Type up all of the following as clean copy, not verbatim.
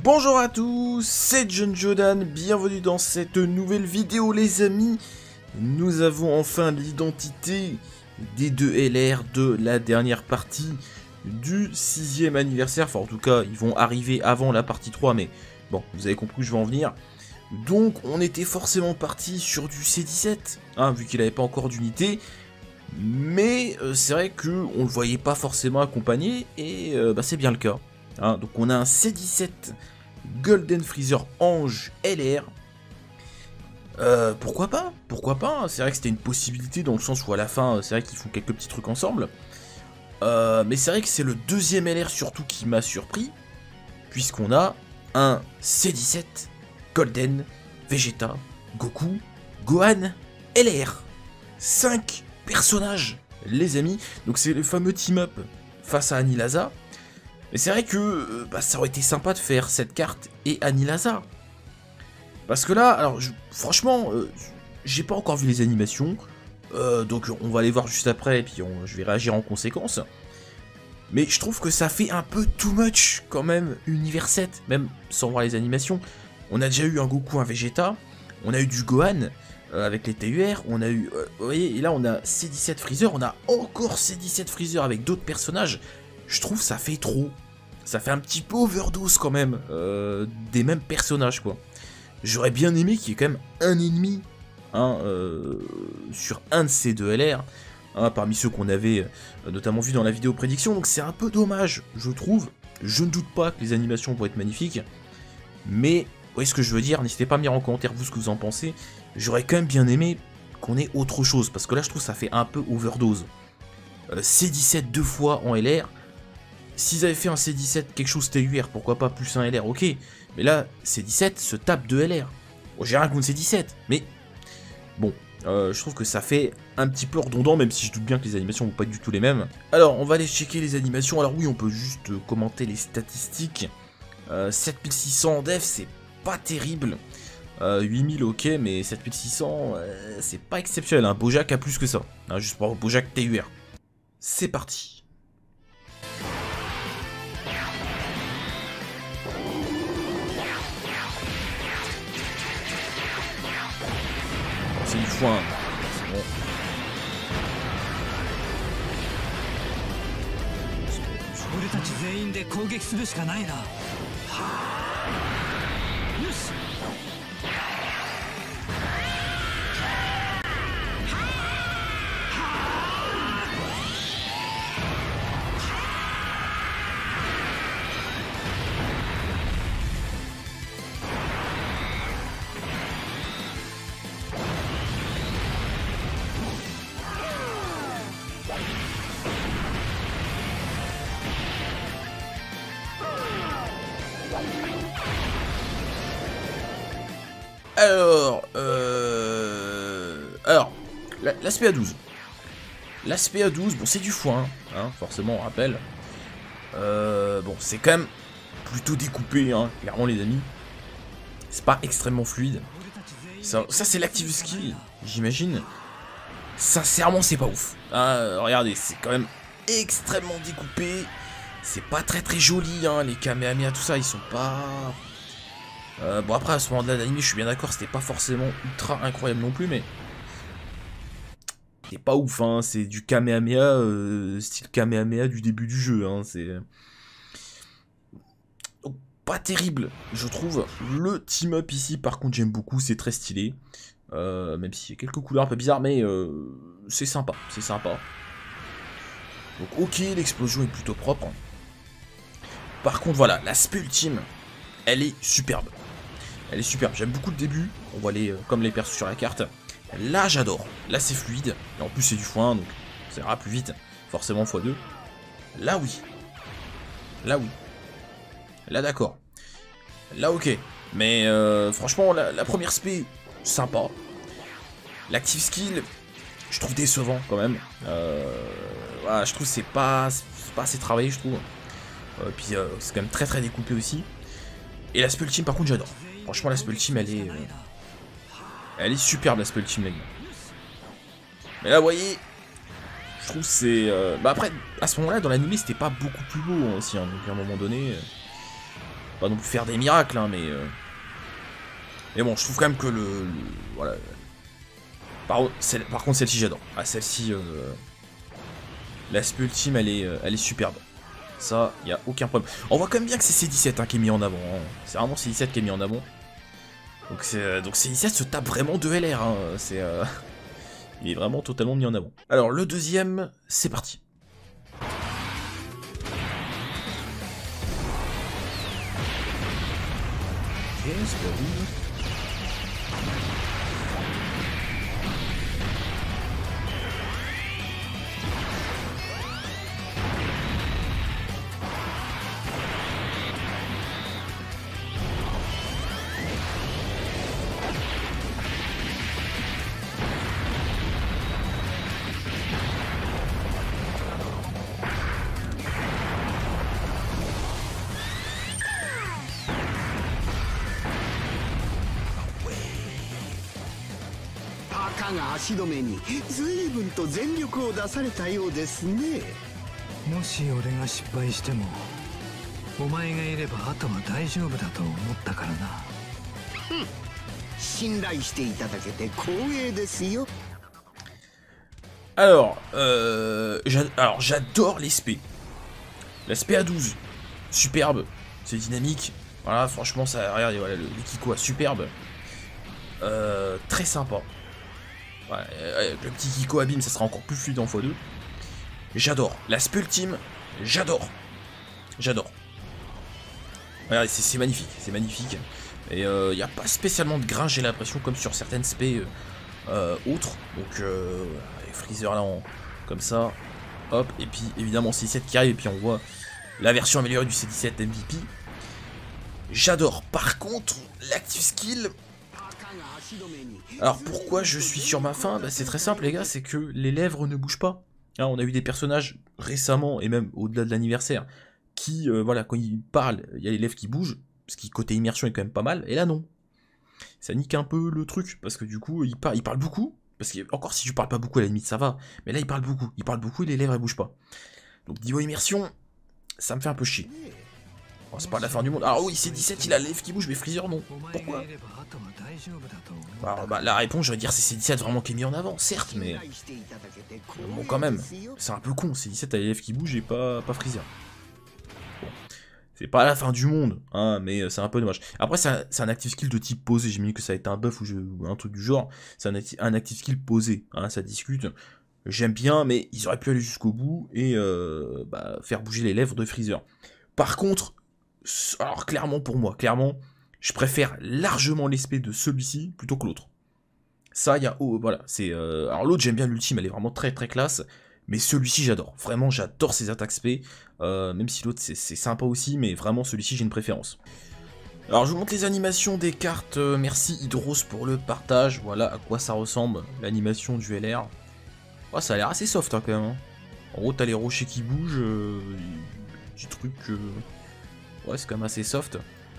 Bonjour à tous, c'est John Jordan, bienvenue dans cette nouvelle vidéo les amis. Nous avons enfin l'identité des deux LR de la dernière partie du 6e anniversaire. Enfin en tout cas ils vont arriver avant la partie 3 mais bon vous avez compris où je vais en venir. Donc on était forcément parti sur du C17, hein, vu qu'il n'avait pas encore d'unité. Mais c'est vrai qu'on ne le voyait pas forcément accompagné et c'est bien le cas. Hein, donc on a un C17 Golden Freezer Ange LR. Pourquoi pas? Pourquoi pas? C'est vrai que c'était une possibilité dans le sens où à la fin, c'est vrai qu'ils font quelques petits trucs ensemble. Mais c'est vrai que c'est le deuxième LR surtout qui m'a surpris. Puisqu'on a un C17 Golden Vegeta Goku Gohan LR. 5 personnages, les amis. Donc c'est le fameux team-up face à Anilaza. Mais c'est vrai que ça aurait été sympa de faire cette carte et Anilaza. Parce que là, alors franchement, j'ai pas encore vu les animations. Donc on va les voir juste après et puis je vais réagir en conséquence. Mais je trouve que ça fait un peu too much quand même, Univers 7, même sans voir les animations. On a déjà eu un Goku, un Vegeta, on a eu du Gohan avec les TUR, on a eu... vous voyez, et là on a C17 Freezer, on a encore C17 Freezer avec d'autres personnages. Je trouve ça fait trop. Ça fait un petit peu overdose quand même des mêmes personnages quoi. J'aurais bien aimé qu'il y ait quand même un ennemi hein, sur un de ces deux LR, hein, parmi ceux qu'on avait notamment vu dans la vidéo prédiction. Donc c'est un peu dommage, je trouve. Je ne doute pas que les animations vont être magnifiques. Mais, vous voyez ce que je veux dire, n'hésitez pas à me dire en commentaire vous ce que vous en pensez. J'aurais quand même bien aimé qu'on ait autre chose, parce que là je trouve que ça fait un peu overdose. C17 deux fois en LR. S'ils avaient fait un C17 quelque chose TUR, pourquoi pas plus un LR, ok. Mais là, C17 se tape de LR. Bon, j'ai rien contre C17, mais bon, je trouve que ça fait un petit peu redondant, même si je doute bien que les animations vont pas être du tout les mêmes. Alors, on va aller checker les animations. Alors oui, on peut juste commenter les statistiques. 7600 en def, c'est pas terrible. 8000 ok, mais 7600, c'est pas exceptionnel. Hein. Bojack a plus que ça, hein, juste pour Bojack TUR. C'est parti. C'est du foin, c'est bon. Alors, l'aspect A12. L'aspect A12, bon, c'est du foin, hein, forcément, on rappelle. Bon, c'est quand même plutôt découpé, hein, clairement, les amis. C'est pas extrêmement fluide. Ça c'est l'active skill, j'imagine. Sincèrement, c'est pas ouf. Hein, regardez, c'est quand même extrêmement découpé. C'est pas très joli, hein, les Kamehameha, tout ça, ils sont pas... bon après à ce moment-là d'anime je suis bien d'accord, c'était pas forcément ultra incroyable non plus mais c'est pas ouf hein, c'est du Kamehameha style Kamehameha du début du jeu hein, c'est pas terrible je trouve. Le team up ici par contre j'aime beaucoup, c'est très stylé même s'il y a quelques couleurs un peu bizarres mais c'est sympa, c'est sympa. Donc ok, l'explosion est plutôt propre. Par contre voilà, l'aspect ultime elle est superbe. Elle est superbe, j'aime beaucoup le début, on voit les comme les persos sur la carte. Là j'adore, là c'est fluide, et en plus c'est du foin, donc ça ira plus vite, forcément x2. Là oui, là oui, là d'accord, là ok, mais franchement la première spé, sympa. L'active skill, je trouve décevant quand même, voilà, je trouve c'est pas assez travaillé je trouve, puis c'est quand même très découpé aussi. Et l'aspect ultime par contre j'adore. Franchement l'aspect ultime elle est superbe l'aspect ultime les gars. Mais là vous voyez, je trouve c'est... après à ce moment là dans l'anime c'était pas beaucoup plus beau hein, aussi hein, donc à un moment donné... pas non plus faire des miracles, hein, mais bon, je trouve quand même que voilà. Par contre, celle-ci, j'adore. Ah, celle-ci, l'aspect ultime, elle est superbe. Ça, il n'y a aucun problème. On voit quand même bien que c'est C17 hein, qui est mis en avant. Hein. C'est vraiment C17 qui est mis en avant. Donc C17 se tape vraiment de LR. Hein. Il est vraiment totalement mis en avant. Alors, le deuxième, c'est parti. Ok, c'est pas vous. Alors, j'adore l'espé. L'aspect A12, superbe, c'est dynamique. Voilà, franchement, ça, regardez, voilà, le Kiko, superbe. Très sympa. Ouais, avec le petit Kiko abîme, ça sera encore plus fluide en x2. J'adore. L'aspect ultime, j'adore. J'adore. Regardez, c'est magnifique, c'est magnifique. Et il n'y a pas spécialement de grain, j'ai l'impression, comme sur certaines spé autres. Donc, les Freezer là, comme ça. Hop, et puis évidemment C17 qui arrive, et puis on voit la version améliorée du C17 MVP. J'adore. Par contre, l'active skill... Alors pourquoi je suis sur ma fin? Bah, c'est très simple les gars, c'est que les lèvres ne bougent pas. Hein, on a eu des personnages récemment, et même au-delà de l'anniversaire, qui, voilà, quand ils parlent, il y a les lèvres qui bougent, ce qui côté immersion est quand même pas mal, et là non. Ça nique un peu le truc, parce que du coup, il parle beaucoup, parce que encore si tu parles pas beaucoup à la limite ça va, mais là il parle beaucoup et les lèvres elles bougent pas. Donc niveau immersion, ça me fait un peu chier. Bon, c'est pas la fin du monde. Alors oui, C17 il a les lèvres qui bougent, mais Freezer non. Pourquoi? Alors, bah, la réponse, je vais dire, c'est C17 vraiment qui est mis en avant, certes, mais bon, quand même, c'est un peu con. C17 a les lèvres qui bougent et pas Freezer. Bon. C'est pas la fin du monde, hein, mais c'est un peu dommage. Après, c'est un active skill de type posé. J'ai mis que ça a été un buff ou un truc du genre. C'est un active skill posé, hein, ça discute. J'aime bien, mais ils auraient pu aller jusqu'au bout et bah, faire bouger les lèvres de Freezer. Par contre, alors clairement pour moi, je préfère largement l'aspect de celui-ci plutôt que l'autre. Ça, il y a... Oh, voilà, c'est... alors l'autre, j'aime bien l'ultime, elle est vraiment très très classe. Mais celui-ci, j'adore. Vraiment, j'adore ses attaques spé. Même si l'autre, c'est sympa aussi. Mais vraiment, celui-ci, j'ai une préférence. Alors, je vous montre les animations des cartes. Merci Hydros pour le partage. Voilà à quoi ça ressemble, l'animation du LR. Oh, ça a l'air assez soft, hein, quand même. Hein. En gros, t'as les rochers qui bougent. Petit truc... Ouais, c'est quand même assez soft.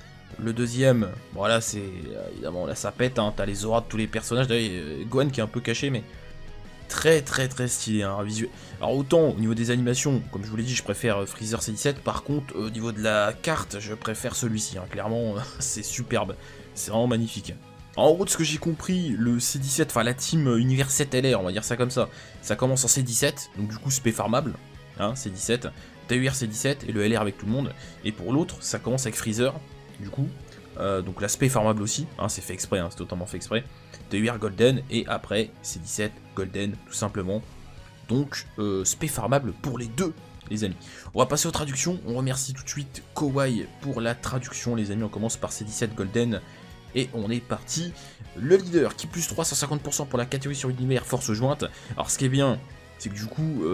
Le deuxième, bon là c'est évidemment là ça pète, hein, t'as les auras de tous les personnages, d'ailleurs Gohan qui est un peu caché mais très très très stylé, hein, visuel. Alors autant au niveau des animations, comme je vous l'ai dit, je préfère Freezer C17, par contre au niveau de la carte, je préfère celui-ci, hein, clairement c'est superbe, c'est vraiment magnifique. En gros de ce que j'ai compris, le C17, enfin la team Univers 7 LR, on va dire ça comme ça commence en C17, donc du coup spé farmable, hein, C17, TUR C17 et le LR avec tout le monde, et pour l'autre ça commence avec Freezer. Du coup, donc l'aspect farmable aussi, hein, c'est fait exprès, hein, c'est totalement fait exprès. TUR Golden et après C17 Golden tout simplement. Donc spé farmable pour les deux les amis. On va passer aux traductions, on remercie tout de suite Kawaii pour la traduction les amis, on commence par C17 Golden et on est parti. Le leader qui plus 350% pour la catégorie sur univers force jointe. Alors ce qui est bien, c'est que du coup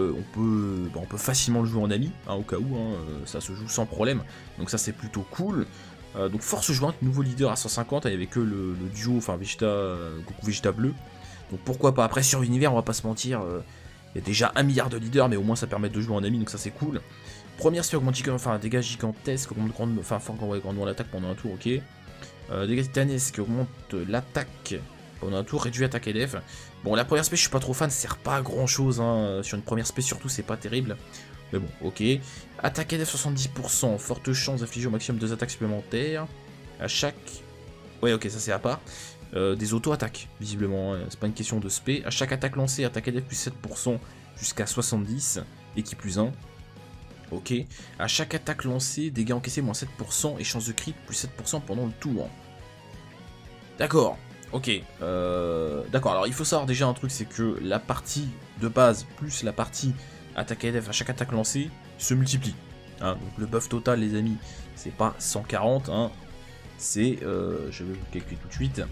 on peut facilement le jouer en ami, hein, au cas où, hein, ça se joue sans problème, donc ça c'est plutôt cool. Donc force jointe, nouveau leader à 150, il n'y avait que le duo, enfin Vegeta, Goku Vegeta bleu. Donc pourquoi pas, après sur l'univers on va pas se mentir, il y a déjà 1 milliard de leaders, mais au moins ça permet de jouer en ami, donc ça c'est cool. Première spé augmente enfin dégâts gigantesques, augmente grandement l'attaque pendant un tour, ok. Dégâts titanesques, augmente l'attaque pendant un tour, réduit attaque et def. Bon la première spé je suis pas trop fan, ça sert pas à grand chose, hein. Sur une première spé surtout c'est pas terrible. Mais bon, ok. Attaque ADF 70%, forte chance d'infliger au maximum 2 attaques supplémentaires. À chaque... Ouais, ok, ça c'est à part. Des auto-attaques, visiblement, hein. C'est pas une question de spé. À chaque attaque lancée, attaque ADF plus 7% jusqu'à 70, et qui plus 1. Ok. À chaque attaque lancée, dégâts encaissés moins 7% et chance de crit plus 7% pendant le tour. D'accord. Ok. D'accord, alors il faut savoir déjà un truc, c'est que la partie de base plus la partie attaque ADF à chaque attaque lancée se multiplie. Hein, donc le buff total, les amis, c'est pas 140, hein, c'est, je vais vous calculer tout de suite,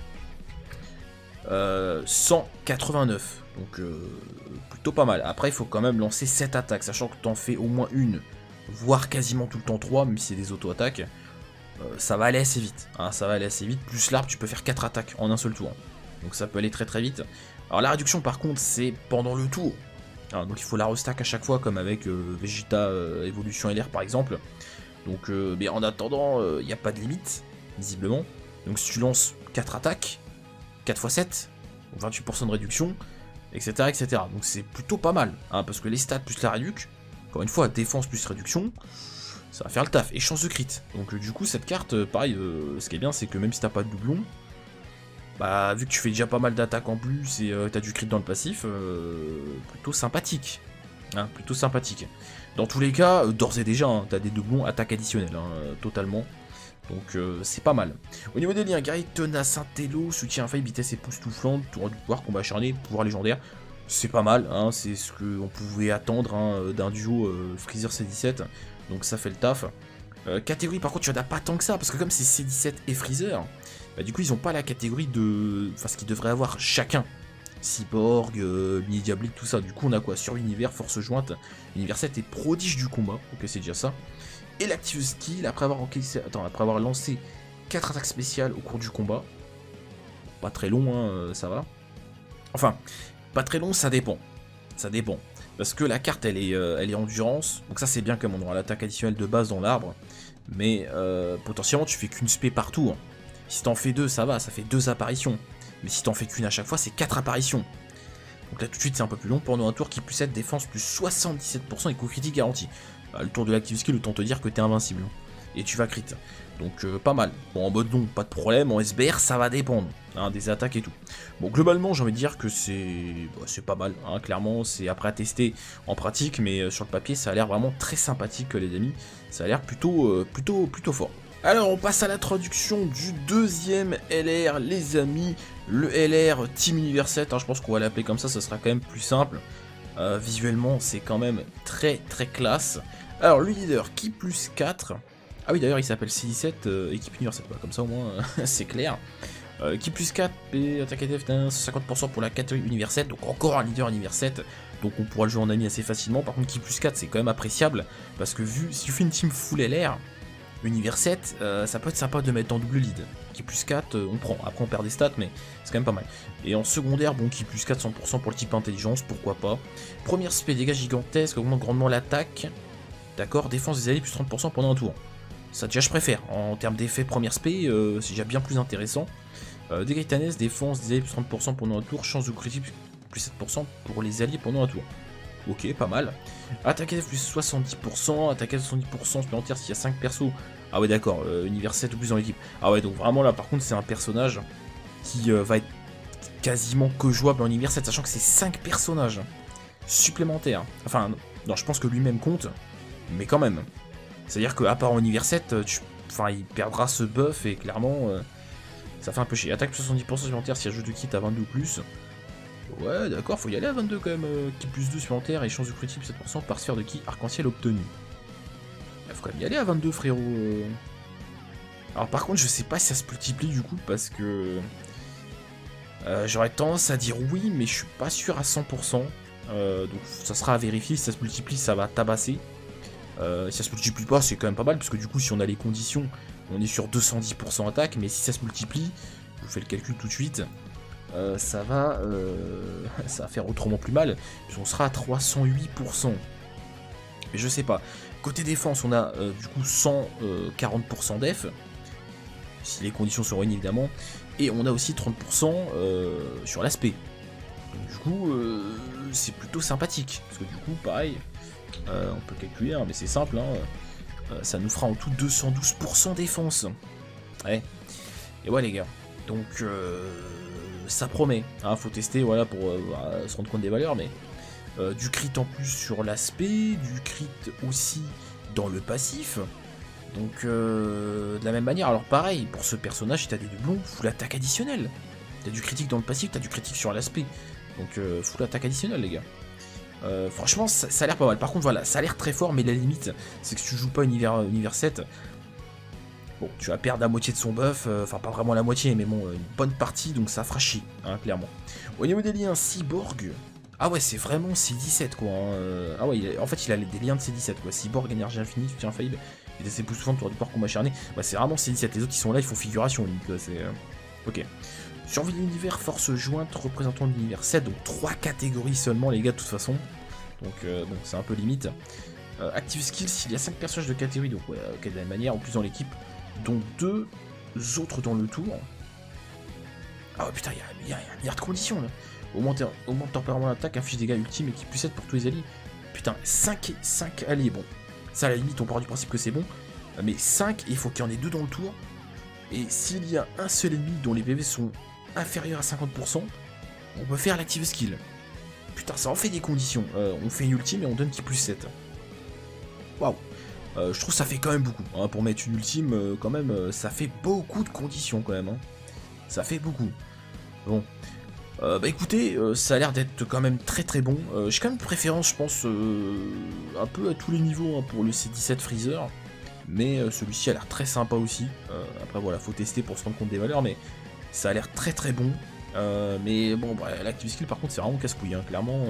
189. Donc plutôt pas mal. Après, il faut quand même lancer 7 attaques, sachant que t'en fais au moins une, voire quasiment tout le temps 3, même si c'est des auto-attaques. Ça va aller assez vite, hein, ça va aller assez vite. Plus l'arbre, tu peux faire 4 attaques en un seul tour. Donc ça peut aller très très vite. Alors la réduction par contre, c'est pendant le tour. Alors, donc il faut la restack à chaque fois, comme avec Vegeta Evolution LR par exemple. Donc mais en attendant, il n'y a pas de limite, visiblement. Donc si tu lances 4 attaques, 4 x 7, 28% de réduction, etc. etc. Donc c'est plutôt pas mal, hein, parce que les stats plus la réduc, encore une fois, défense plus réduction, ça va faire le taf. Et chance de crit. Donc du coup, cette carte, pareil, ce qui est bien, c'est que même si t'as pas de doublon, bah vu que tu fais déjà pas mal d'attaques en plus et t'as du crit dans le passif, plutôt sympathique. Hein, plutôt sympathique. Dans tous les cas, d'ores et déjà, hein, t'as des doublons attaques additionnelles, hein, totalement. Donc c'est pas mal. Au niveau des liens, guerrier tenace, intello, soutien infaillible, vitesse époustouflante, tour du pouvoir, combat acharné, pouvoir légendaire. C'est pas mal, hein, c'est ce qu'on pouvait attendre, hein, d'un duo Freezer C17. Donc ça fait le taf. Catégorie par contre, tu en as pas tant que ça, parce que comme c'est C17 et Freezer, bah, du coup ils ont pas la catégorie de... Enfin ce qu'ils devraient avoir chacun. Cyborg, mini diablique, tout ça. Du coup on a quoi? Sur l'univers, force jointe, univers 7 et prodige du combat. Ok, c'est déjà ça. Et l'active skill, après avoir lancé 4 attaques spéciales au cours du combat. Pas très long, hein, ça va. Enfin, pas très long, ça dépend. Ça dépend. Parce que la carte, elle est endurance. Donc ça, c'est bien comme on aura l'attaque additionnelle de base dans l'arbre. Mais potentiellement, tu fais qu'une spé par tour. Si t'en fais 2, ça va, ça fait 2 apparitions. Mais si t'en fais qu'une à chaque fois, c'est 4 apparitions. Donc là, tout de suite, c'est un peu plus long. Pendant un tour qui plus 7, défense plus 77% et coup critique garanti. Le tour de l'active skill, autant te dire que t'es invincible. Et tu vas crit. Donc pas mal. Bon, en mode long, pas de problème. En SBR, ça va dépendre, hein, des attaques et tout. Bon, globalement, j'ai envie de dire que c'est pas mal, hein, clairement. C'est après à tester en pratique, mais sur le papier, ça a l'air vraiment très sympathique, les amis. Ça a l'air plutôt fort. Alors, on passe à l'introduction du deuxième LR, les amis. Le LR Team Univers 7, hein, je pense qu'on va l'appeler comme ça sera quand même plus simple. Visuellement, c'est quand même très très classe. Alors, le leader, qui plus 4. Ah oui, d'ailleurs, il s'appelle C17, équipe Univers 7, comme ça au moins, c'est clair. Qui plus 4, et attaque ADF, 50% pour la catégorie Univers 7, donc encore un leader Univers 7. Donc on pourra le jouer en ami assez facilement. Par contre, qui plus 4, c'est quand même appréciable. Parce que si tu fais une team full LR, Univers 7, ça peut être sympa de mettre en double lead. Qui plus 4, on prend. Après, on perd des stats, mais c'est quand même pas mal. Et en secondaire, bon, qui plus 4, 100% pour le type intelligence, pourquoi pas. Première spé, dégâts gigantesques, augmente grandement l'attaque. D'accord, défense des alliés plus 30% pendant un tour. Ça, déjà, je préfère. En termes d'effet, première spé, c'est déjà bien plus intéressant. Dégâts titanesques, défense des alliés plus 30% pendant un tour. Chance de critique plus 7% pour les alliés pendant un tour. Ok, pas mal. Attaque ADF plus 70%, attaque ADF 70% supplémentaire s'il y a 5 persos. Ah ouais, d'accord, univers 7 ou plus dans l'équipe. Ah ouais, donc vraiment là, par contre, c'est un personnage qui va être quasiment que jouable en univers 7, sachant que c'est 5 personnages supplémentaires. Enfin, non, je pense que lui-même compte, mais quand même. C'est-à-dire qu'à part en univers 7, il perdra ce buff et clairement, ça fait un peu chier. Attaque plus 70% supplémentaire s'il y a jeu de kit à 22 ou plus. Ouais, d'accord, faut y aller à 22 quand même. Ki plus 2 supplémentaire et chance de critique 7% par sphère de ki arc-en-ciel obtenu. Faut quand même y aller à 22, frérot. Alors par contre, je sais pas si ça se multiplie du coup, parce que... j'aurais tendance à dire oui, mais je suis pas sûr à 100%. Donc ça sera à vérifier. Si ça se multiplie, ça va tabasser. Si ça se multiplie pas, c'est quand même pas mal, parce que du coup, si on a les conditions, on est sur 210% attaque. Mais si ça se multiplie, je vous fais le calcul tout de suite... ça va faire autrement plus mal, puisqu'on sera à 308%. Mais je sais pas. Côté défense, on a du coup 140% def, si les conditions sont réunies évidemment, et on a aussi 30% sur l'aspect. Donc du coup, c'est plutôt sympathique, parce que du coup, pareil, On peut calculer, hein, mais c'est simple, hein. Ça nous fera en tout 212% défense. Ouais. Et ouais les gars. Donc ça promet. Hein, faut tester voilà, pour se rendre compte des valeurs, mais du crit en plus sur l'aspect, du crit aussi dans le passif. Donc de la même manière, alors pareil, pour ce personnage, si t'as des doublons, full attaque additionnelle. T'as du critique dans le passif, t'as du critique sur l'aspect. Donc full attaque additionnelle les gars. Franchement ça a l'air pas mal. Par contre voilà, ça a l'air très fort, mais la limite c'est que si tu joues pas univers 7, bon tu vas perdre la moitié de son buff, enfin pas vraiment la moitié, mais bon une bonne partie, donc ça fera chier, hein, clairement. Au niveau des liens Cyborg, ah ouais c'est vraiment C17 quoi, hein. Ah ouais en fait il a des liens de C17 quoi, Cyborg, énergie infinie, soutien infaillible, vitesse époustouflante, tour du corps, combat acharné, bah c'est vraiment C17, les autres ils sont là, ils font figuration limite, c'est... Ok. Survie de l'univers, force jointe, représentant de l'univers 7, donc 3 catégories seulement les gars de toute façon. Donc bon, c'est un peu limite. Active Skills, il y a 5 personnages de catégorie, donc ouais, de la même manière, en plus dans l'équipe, dont 2 autres dans le tour. Ah ouais, putain, il y a un milliard de conditions là. Augmente tempérament d'attaque, affiche des dégâts ultimes et qui puisse être pour tous les alliés. Putain, 5 alliés, bon. Ça à la limite, on part du principe que c'est bon. Mais 5, il faut qu'il y en ait 2 dans le tour. Et s'il y a un seul ennemi dont les PV sont inférieurs à 50%, on peut faire l'active skill. Putain, ça en fait des conditions. On fait une ultime et on donne qui plus 7. Waouh. Je trouve que ça fait quand même beaucoup. Hein, pour mettre une ultime, quand même, ça fait beaucoup de conditions quand même. Hein. Ça fait beaucoup. Bon. Bah écoutez, ça a l'air d'être quand même très très bon. J'ai quand même une préférence, je pense, un peu à tous les niveaux hein, pour le C17 Freezer. Mais celui-ci a l'air très sympa aussi. Après voilà, faut tester pour se rendre compte des valeurs, mais ça a l'air très très bon. Mais bon, bah, l'active skill par contre c'est vraiment casse-couille, hein, clairement.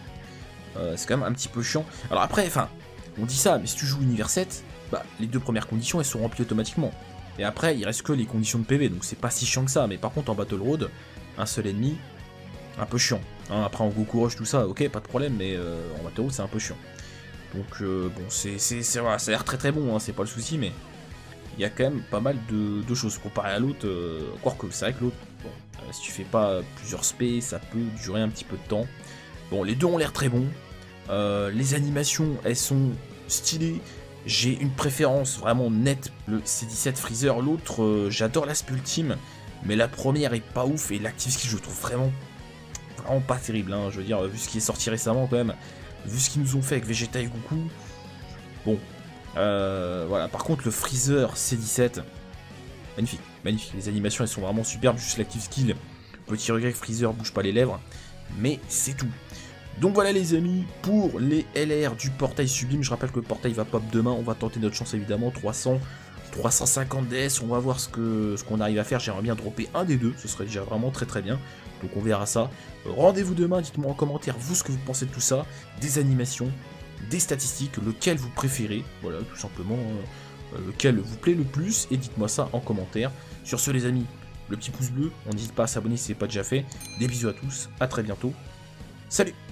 C'est quand même un petit peu chiant. Alors après, enfin, on dit ça, mais si tu joues univers 7, bah, les 2 premières conditions elles sont remplies automatiquement. Et après, il reste que les conditions de PV, donc c'est pas si chiant que ça. Mais par contre, en Battle Road, un seul ennemi, un peu chiant. Hein, après en Goku Rush, tout ça, ok, pas de problème, mais en Battle Road c'est un peu chiant. Donc bon, voilà, ça a l'air très très bon, hein, c'est pas le souci, mais il y a quand même pas mal de choses comparé à l'autre. Quoique, c'est vrai que l'autre, bon, si tu fais pas plusieurs spés, ça peut durer un petit peu de temps. Bon, les deux ont l'air très bons. Les animations, elles sont stylées. J'ai une préférence vraiment nette, le C17 Freezer. L'autre, j'adore l'aspect ultime, mais la première est pas ouf, et l'active skill, je trouve vraiment pas terrible. Hein, je veux dire, vu ce qui est sorti récemment quand même. Vu ce qu'ils nous ont fait avec Vegeta et Goku, bon, voilà. Par contre, le Freezer C17, magnifique, magnifique. Les animations, elles sont vraiment superbes. Juste l'active skill, petit regret que Freezer bouge pas les lèvres, mais c'est tout. Donc voilà les amis, pour les LR du portail sublime, je rappelle que le portail va pop demain. On va tenter notre chance évidemment, 300, 350 DS, on va voir ce qu'on arrive à faire. J'aimerais bien dropper un des deux, ce serait déjà vraiment très très bien. Donc on verra ça. Rendez-vous demain, dites-moi en commentaire vous ce que vous pensez de tout ça, des animations, des statistiques, lequel vous préférez, voilà tout simplement, lequel vous plaît le plus, et dites-moi ça en commentaire. Sur ce les amis, le petit pouce bleu, on n'hésite pas à s'abonner si ce n'est pas déjà fait. Des bisous à tous, à très bientôt, salut!